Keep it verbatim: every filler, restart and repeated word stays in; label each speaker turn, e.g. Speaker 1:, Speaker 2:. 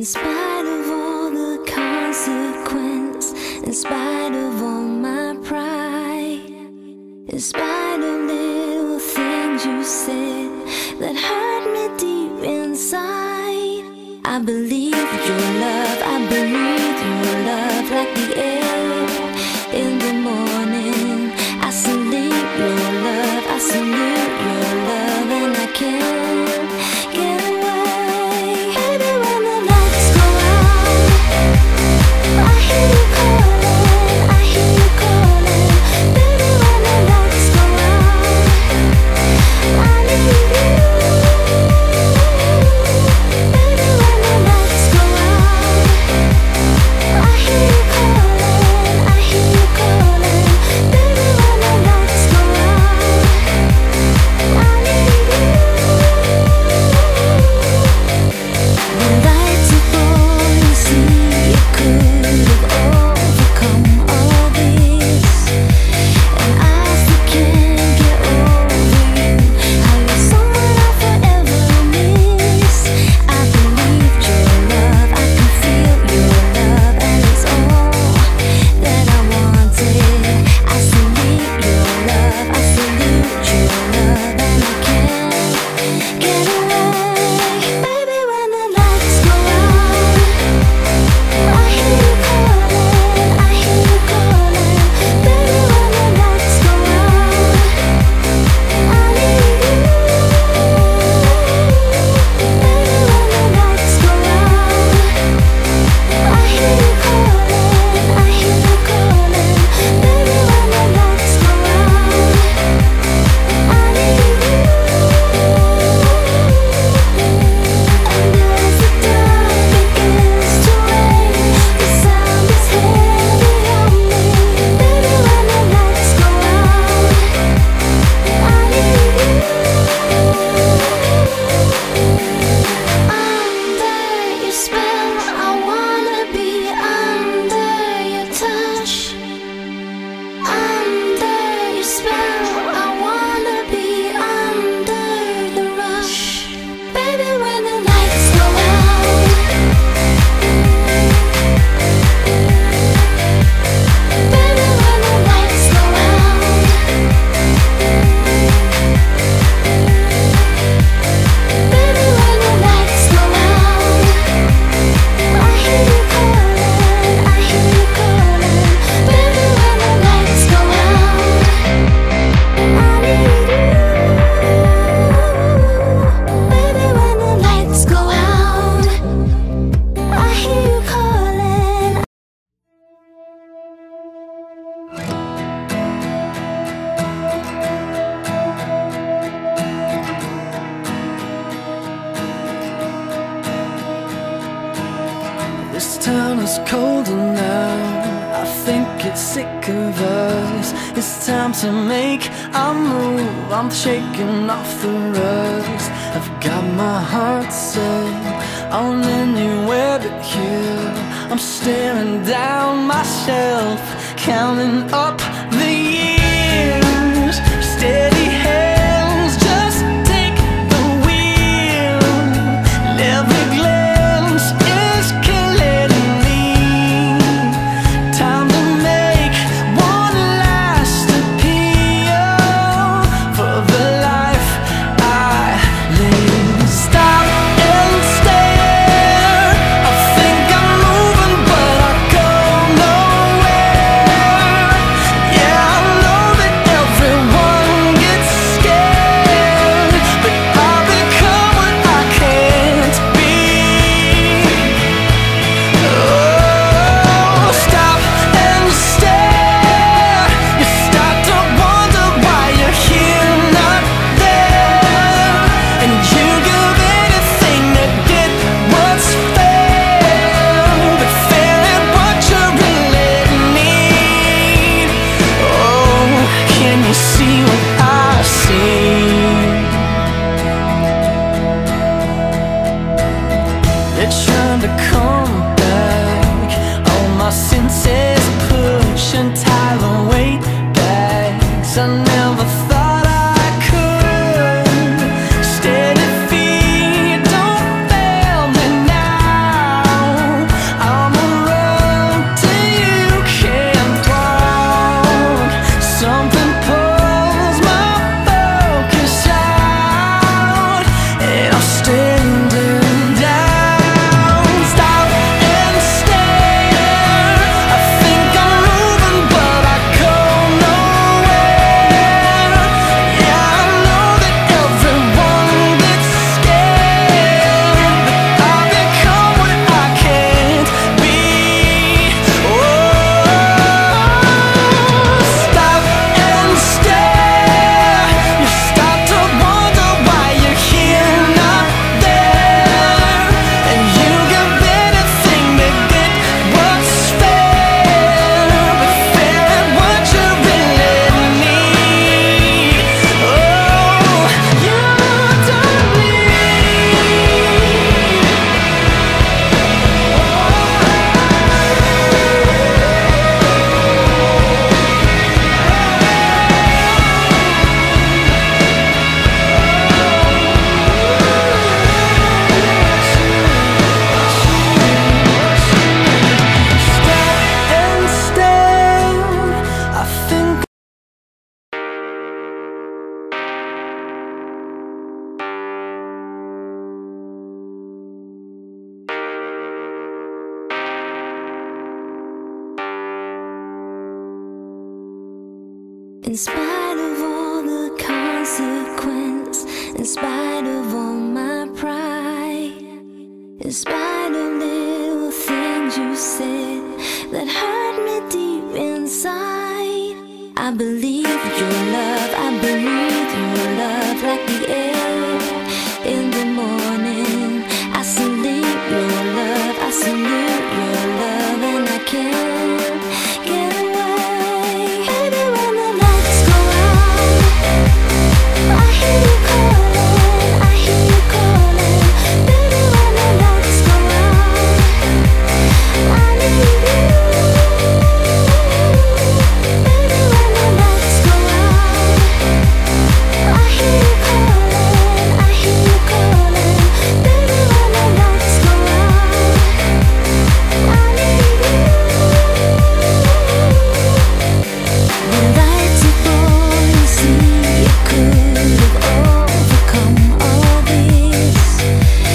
Speaker 1: In spite of all the consequence, in spite of all my pride, in spite of little things you said that hurt me deep inside, I believe your love, I breathe your love like the air in the morning. I salute your love, I salute your love, and I can't get away. Baby, when the lights go out, I hear you calling, I hear you calling. Baby, when the lights go out, I need you. Baby, when the lights go out, I hear you calling, I hear you calling. Baby, when the lights go out, I need you. When lights are born, you see you could have overcome all this, and I still can't get over you. How you're someone I'll forever miss. I believed your love, I can feel your love, and it's all that I wanted. I salute your love, I salute your love, and I can't get away. Baby, when the lights go out, I hear you calling, I hear you calling. Baby, when the lights go out, I need you. Baby, when the lights go out, I hear you calling, I hear you calling. Baby, when the lights go out, I need you. And as the dark begins to rain, the sound is heavy on me. Baby, when the lights go out, I need you. Under your spell, I wanna be under your touch. Under your spell, I wanna be under the rush. Baby, when the lights go out, baby, when the lights go out, baby, when the lights go out, I hear you calling, I hear you calling. Baby, when the lights go out, I need you. Baby, when the lights go out, I hear you calling.
Speaker 2: This town is colder now, I think it's sick of us. It's time to make a move, I'm shaking off the rust. I've got my heart set on anywhere but here. I'm staring down myself, counting up the years. Steady hands, just take the wheel. And every glance is killing me. Time to make one last appeal for the life I live. Stop and stare. I think I'm moving, but I go nowhere.
Speaker 1: In spite of all the consequence, in spite of all my pride, in spite of little things you said that hurt me deep inside, I believe your love, I believe